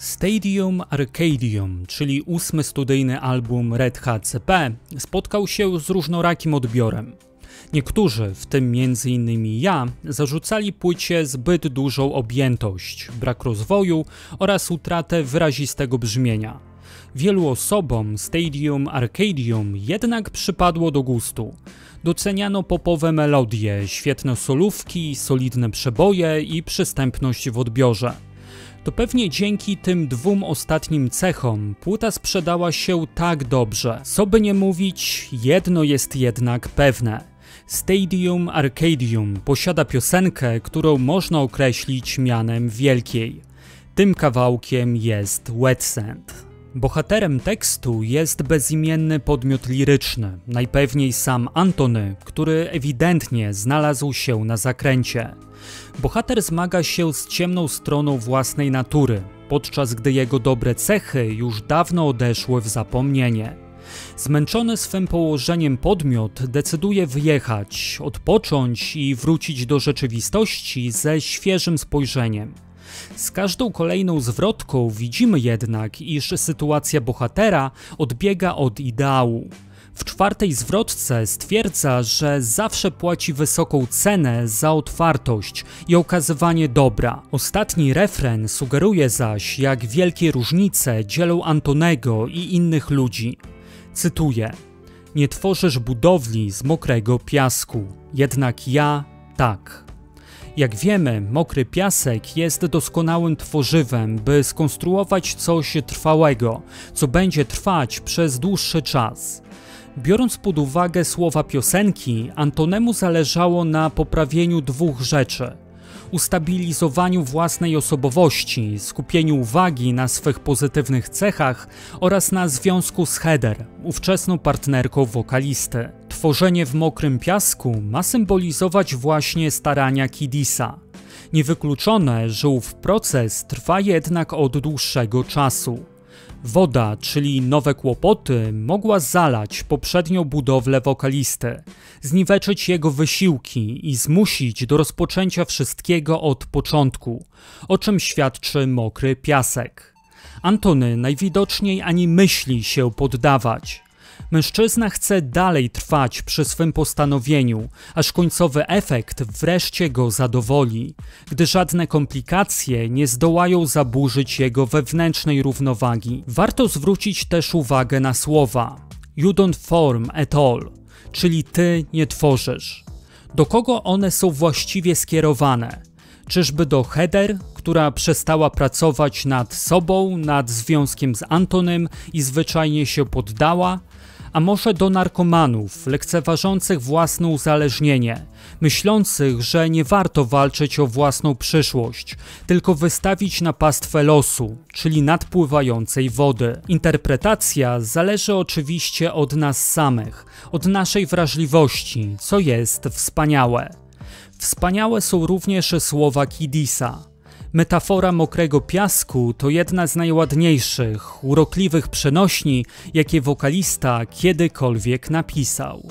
Stadium Arcadium, czyli 8. studyjny album Red Hot CP, spotkał się z różnorakim odbiorem. Niektórzy, w tym m.in. ja, zarzucali płycie zbyt dużą objętość, brak rozwoju oraz utratę wyrazistego brzmienia. Wielu osobom Stadium Arcadium jednak przypadło do gustu. Doceniano popowe melodie, świetne solówki, solidne przeboje i przystępność w odbiorze. To pewnie dzięki tym dwóm ostatnim cechom płyta sprzedała się tak dobrze. Co by nie mówić, jedno jest jednak pewne. Stadium Arcadium posiada piosenkę, którą można określić mianem wielkiej. Tym kawałkiem jest Wet Sand. Bohaterem tekstu jest bezimienny podmiot liryczny, najpewniej sam Antony, który ewidentnie znalazł się na zakręcie. Bohater zmaga się z ciemną stroną własnej natury, podczas gdy jego dobre cechy już dawno odeszły w zapomnienie. Zmęczony swym położeniem podmiot decyduje wyjechać, odpocząć i wrócić do rzeczywistości ze świeżym spojrzeniem. Z każdą kolejną zwrotką widzimy jednak, iż sytuacja bohatera odbiega od ideału. W czwartej zwrotce stwierdza, że zawsze płaci wysoką cenę za otwartość i okazywanie dobra. Ostatni refren sugeruje zaś, jak wielkie różnice dzielą Antonego i innych ludzi. Cytuję: „Nie tworzysz budowli z mokrego piasku, jednak ja tak”. Jak wiemy, mokry piasek jest doskonałym tworzywem, by skonstruować coś trwałego, co będzie trwać przez dłuższy czas. Biorąc pod uwagę słowa piosenki, Antonemu zależało na poprawieniu dwóch rzeczy: ustabilizowaniu własnej osobowości, skupieniu uwagi na swych pozytywnych cechach oraz na związku z Heather, ówczesną partnerką wokalisty. Tworzenie w mokrym piasku ma symbolizować właśnie starania Kiddisa. Niewykluczone, że ów proces trwa jednak od dłuższego czasu. Woda, czyli nowe kłopoty, mogła zalać poprzednią budowlę wokalisty, zniweczyć jego wysiłki i zmusić do rozpoczęcia wszystkiego od początku, o czym świadczy mokry piasek. Antony najwidoczniej ani myśli się poddawać. Mężczyzna chce dalej trwać przy swym postanowieniu, aż końcowy efekt wreszcie go zadowoli, gdy żadne komplikacje nie zdołają zaburzyć jego wewnętrznej równowagi. Warto zwrócić też uwagę na słowa „You don't form at all”, czyli ty nie tworzysz. Do kogo one są właściwie skierowane? Czyżby do Heather, która przestała pracować nad sobą, nad związkiem z Antonym i zwyczajnie się poddała? A może do narkomanów, lekceważących własne uzależnienie, myślących, że nie warto walczyć o własną przyszłość, tylko wystawić na pastwę losu, czyli nadpływającej wody. Interpretacja zależy oczywiście od nas samych, od naszej wrażliwości, co jest wspaniałe. Wspaniałe są również słowa Kiddisa. Metafora mokrego piasku to jedna z najładniejszych, urokliwych przenośni, jakie wokalista kiedykolwiek napisał.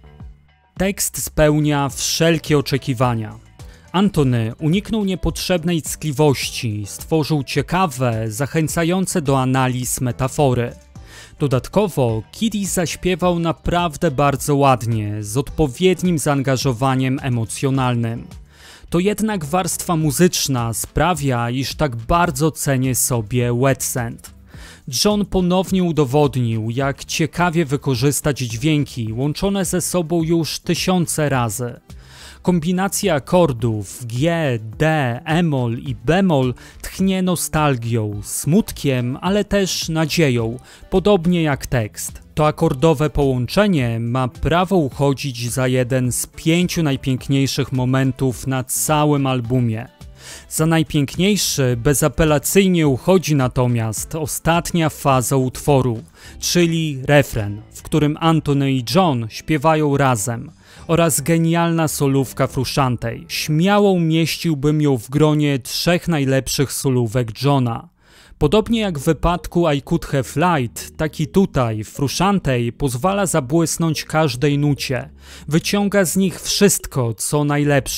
Tekst spełnia wszelkie oczekiwania. Antony uniknął niepotrzebnej ckliwości, stworzył ciekawe, zachęcające do analiz metafory. Dodatkowo Kiddis zaśpiewał naprawdę bardzo ładnie, z odpowiednim zaangażowaniem emocjonalnym. To jednak warstwa muzyczna sprawia, iż tak bardzo cenię sobie Wet Sand. John ponownie udowodnił, jak ciekawie wykorzystać dźwięki łączone ze sobą już tysiące razy. Kombinacja akordów G, D, E-moll i B-moll tchnie nostalgią, smutkiem, ale też nadzieją, podobnie jak tekst. To akordowe połączenie ma prawo uchodzić za jeden z 5 najpiękniejszych momentów na całym albumie. Za najpiękniejszy bezapelacyjnie uchodzi natomiast ostatnia faza utworu, czyli refren, w którym Antony i John śpiewają razem, oraz genialna solówka Frusciantej. Śmiało umieściłbym ją w gronie 3 najlepszych solówek Johna. Podobnie jak w wypadku I Could Have Lied, tak i tutaj Frusciantej pozwala zabłysnąć każdej nucie, wyciąga z nich wszystko, co najlepsze.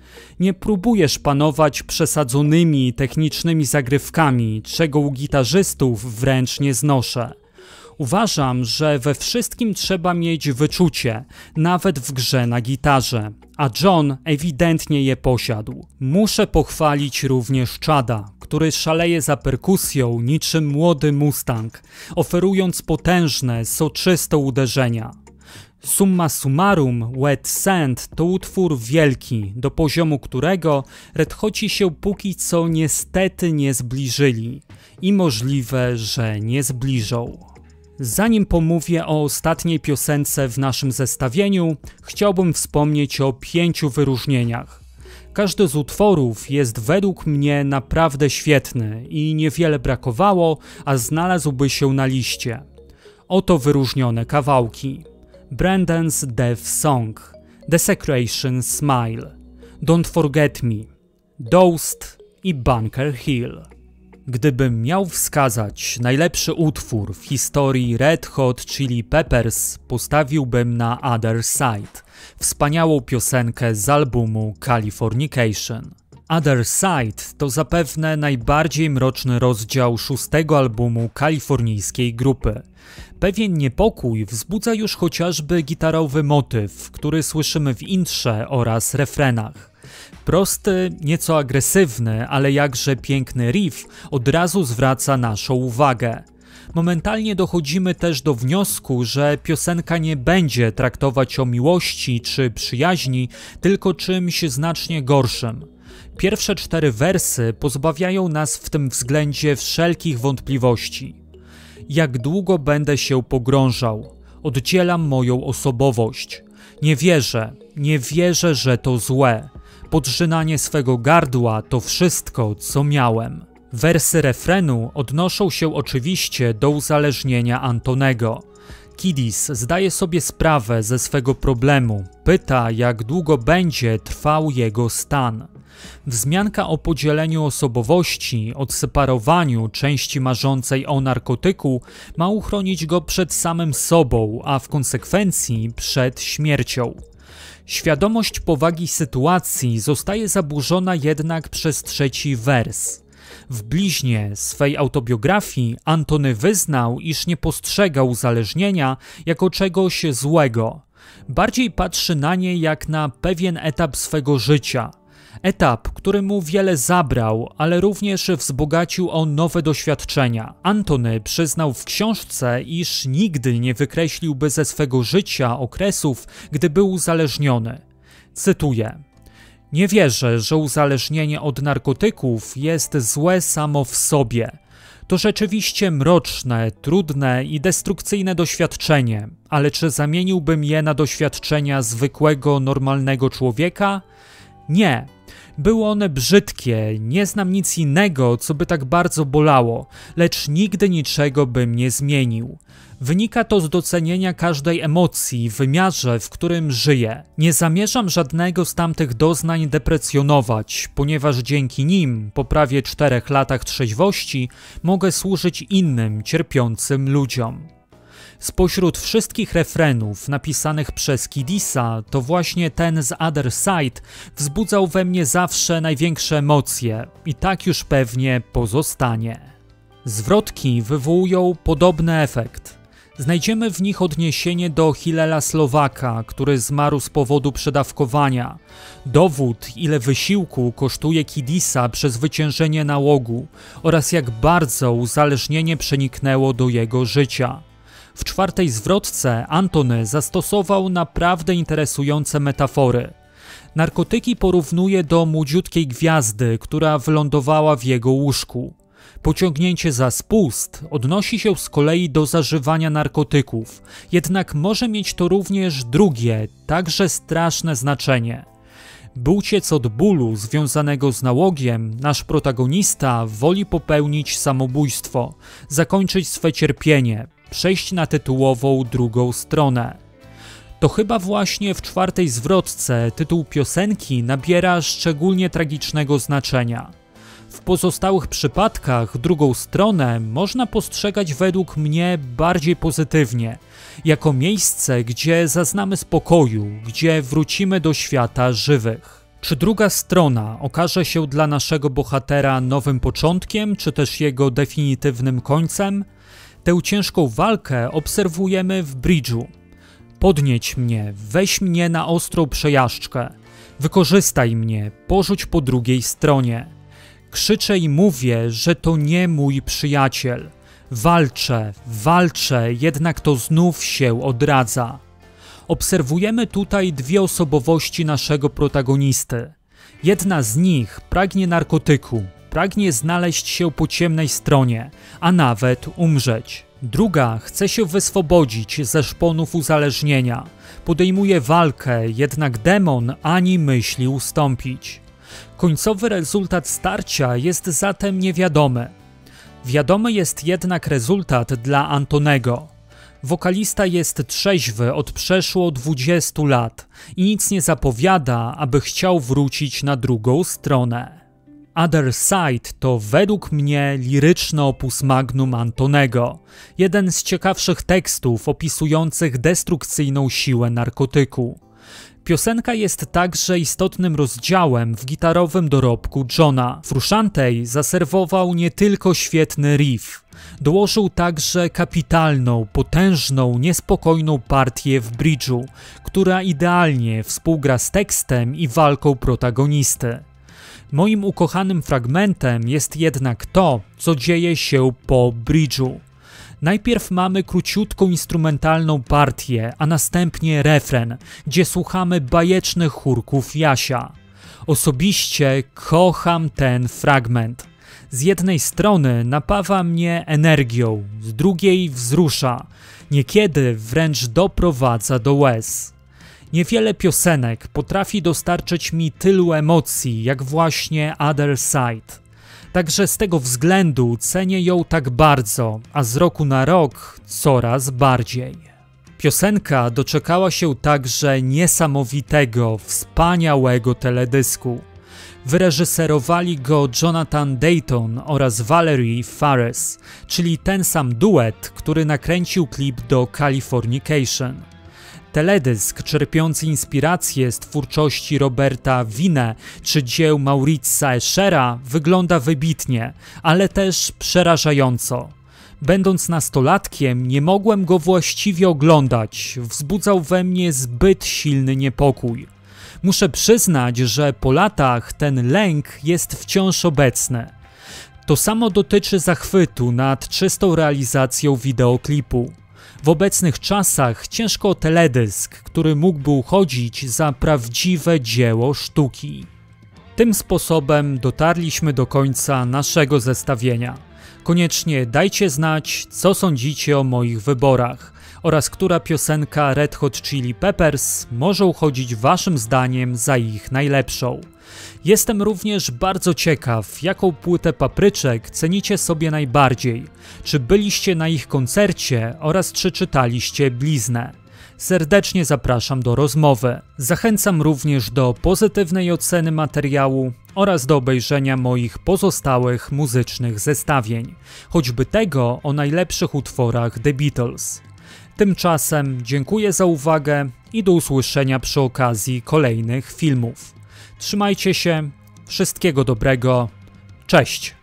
Nie próbujesz panować przesadzonymi technicznymi zagrywkami, czego u gitarzystów wręcz nie znoszę. Uważam, że we wszystkim trzeba mieć wyczucie, nawet w grze na gitarze, a John ewidentnie je posiadł. Muszę pochwalić również Chada, który szaleje za perkusją niczym młody Mustang, oferując potężne, soczyste uderzenia. Summa summarum, Wet Sand to utwór wielki, do poziomu którego Red Hoci się póki co niestety nie zbliżyli i możliwe, że nie zbliżą. Zanim pomówię o ostatniej piosence w naszym zestawieniu, chciałbym wspomnieć o 5 wyróżnieniach. Każdy z utworów jest według mnie naprawdę świetny i niewiele brakowało, a znalazłby się na liście. Oto wyróżnione kawałki: Brandon's Death Song, Desecration Smile, Don't Forget Me, Dosed i Bunker Hill. Gdybym miał wskazać najlepszy utwór w historii Red Hot Chili Peppers, postawiłbym na Other Side, wspaniałą piosenkę z albumu Californication. Other Side to zapewne najbardziej mroczny rozdział 6. albumu kalifornijskiej grupy. Pewien niepokój wzbudza już chociażby gitarowy motyw, który słyszymy w intrze oraz refrenach. Prosty, nieco agresywny, ale jakże piękny riff od razu zwraca naszą uwagę. Momentalnie dochodzimy też do wniosku, że piosenka nie będzie traktować o miłości czy przyjaźni, tylko czymś znacznie gorszym. Pierwsze 4 wersy pozbawiają nas w tym względzie wszelkich wątpliwości. Jak długo będę się pogrążał? Oddzielam moją osobowość. Nie wierzę, że to złe. Podrzynanie swego gardła to wszystko, co miałem. Wersy refrenu odnoszą się oczywiście do uzależnienia Antonego. Kiddis zdaje sobie sprawę ze swego problemu, pyta, jak długo będzie trwał jego stan. Wzmianka o podzieleniu osobowości, odseparowaniu części marzącej o narkotyku ma uchronić go przed samym sobą, a w konsekwencji przed śmiercią. Świadomość powagi sytuacji zostaje zaburzona jednak przez 3. wers. W bliźnie swej autobiografii Antony wyznał, iż nie postrzega uzależnienia jako czegoś złego. Bardziej patrzy na nie jak na pewien etap swego życia. Etap, który mu wiele zabrał, ale również wzbogacił o nowe doświadczenia. Antony przyznał w książce, iż nigdy nie wykreśliłby ze swego życia okresów, gdy był uzależniony. Cytuję: Nie wierzę, że uzależnienie od narkotyków jest złe samo w sobie. To rzeczywiście mroczne, trudne i destrukcyjne doświadczenie, ale czy zamieniłbym je na doświadczenia zwykłego, normalnego człowieka? Nie. Były one brzydkie, nie znam nic innego, co by tak bardzo bolało, lecz nigdy niczego bym nie zmienił. Wynika to z docenienia każdej emocji w wymiarze, w którym żyję. Nie zamierzam żadnego z tamtych doznań deprecjonować, ponieważ dzięki nim, po prawie 4 latach trzeźwości, mogę służyć innym, cierpiącym ludziom. Spośród wszystkich refrenów napisanych przez Kiddisa, to właśnie ten z Other Side wzbudzał we mnie zawsze największe emocje i tak już pewnie pozostanie. Zwrotki wywołują podobny efekt. Znajdziemy w nich odniesienie do Hillela Slovaka, który zmarł z powodu przedawkowania. Dowód, ile wysiłku kosztuje Kiddisa przezwyciężenie nałogu oraz jak bardzo uzależnienie przeniknęło do jego życia. W 4. zwrotce Antony zastosował naprawdę interesujące metafory. Narkotyki porównuje do młodziutkiej gwiazdy, która wylądowała w jego łóżku. Pociągnięcie za spust odnosi się z kolei do zażywania narkotyków, jednak może mieć to również drugie, także straszne znaczenie. By uciec od bólu związanego z nałogiem, nasz protagonista woli popełnić samobójstwo, zakończyć swe cierpienie, przejść na tytułową drugą stronę. To chyba właśnie w 4. zwrotce tytuł piosenki nabiera szczególnie tragicznego znaczenia. W pozostałych przypadkach drugą stronę można postrzegać według mnie bardziej pozytywnie, jako miejsce, gdzie zaznamy spokoju, gdzie wrócimy do świata żywych. Czy druga strona okaże się dla naszego bohatera nowym początkiem, czy też jego definitywnym końcem? Tę ciężką walkę obserwujemy w bridżu. Podnieś mnie, weź mnie na ostrą przejażdżkę. Wykorzystaj mnie, porzuć po drugiej stronie. Krzyczę i mówię, że to nie mój przyjaciel. Walczę, jednak to znów się odradza. Obserwujemy tutaj dwie osobowości naszego protagonisty. Jedna z nich pragnie narkotyku, pragnie znaleźć się po ciemnej stronie, a nawet umrzeć. Druga chce się wyswobodzić ze szponów uzależnienia. Podejmuje walkę, jednak demon ani myśli ustąpić. Końcowy rezultat starcia jest zatem niewiadomy. Wiadomy jest jednak rezultat dla Antonego. Wokalista jest trzeźwy od przeszło 20 lat i nic nie zapowiada, aby chciał wrócić na drugą stronę. Other Side to według mnie liryczny opus magnum Antonego, jeden z ciekawszych tekstów opisujących destrukcyjną siłę narkotyku. Piosenka jest także istotnym rozdziałem w gitarowym dorobku Johna. Frusciante zaserwował nie tylko świetny riff, dołożył także kapitalną, potężną, niespokojną partię w bridżu, która idealnie współgra z tekstem i walką protagonisty. Moim ukochanym fragmentem jest jednak to, co dzieje się po bridżu. Najpierw mamy króciutką instrumentalną partię, a następnie refren, gdzie słuchamy bajecznych chórków Jasia. Osobiście kocham ten fragment. Z jednej strony napawa mnie energią, z drugiej wzrusza, niekiedy wręcz doprowadza do łez. Niewiele piosenek potrafi dostarczyć mi tylu emocji, jak właśnie Other Side. Także z tego względu cenię ją tak bardzo, a z roku na rok coraz bardziej. Piosenka doczekała się także niesamowitego, wspaniałego teledysku. Wyreżyserowali go Jonathan Dayton oraz Valerie Faris, czyli ten sam duet, który nakręcił klip do Californication. Teledysk czerpiący inspirację z twórczości Roberta Wine czy dzieł Mauriza Eschera wygląda wybitnie, ale też przerażająco. Będąc nastolatkiem, nie mogłem go właściwie oglądać, wzbudzał we mnie zbyt silny niepokój. Muszę przyznać, że po latach ten lęk jest wciąż obecny. To samo dotyczy zachwytu nad czystą realizacją wideoklipu. W obecnych czasach ciężko o teledysk, który mógłby uchodzić za prawdziwe dzieło sztuki. Tym sposobem dotarliśmy do końca naszego zestawienia. Koniecznie dajcie znać, co sądzicie o moich wyborach oraz która piosenka Red Hot Chili Peppers może uchodzić waszym zdaniem za ich najlepszą. Jestem również bardzo ciekaw, jaką płytę Papryczek cenicie sobie najbardziej, czy byliście na ich koncercie oraz czy czytaliście Bliznę. Serdecznie zapraszam do rozmowy. Zachęcam również do pozytywnej oceny materiału oraz do obejrzenia moich pozostałych muzycznych zestawień, choćby tego o najlepszych utworach The Beatles. Tymczasem dziękuję za uwagę i do usłyszenia przy okazji kolejnych filmów. Trzymajcie się, wszystkiego dobrego, cześć!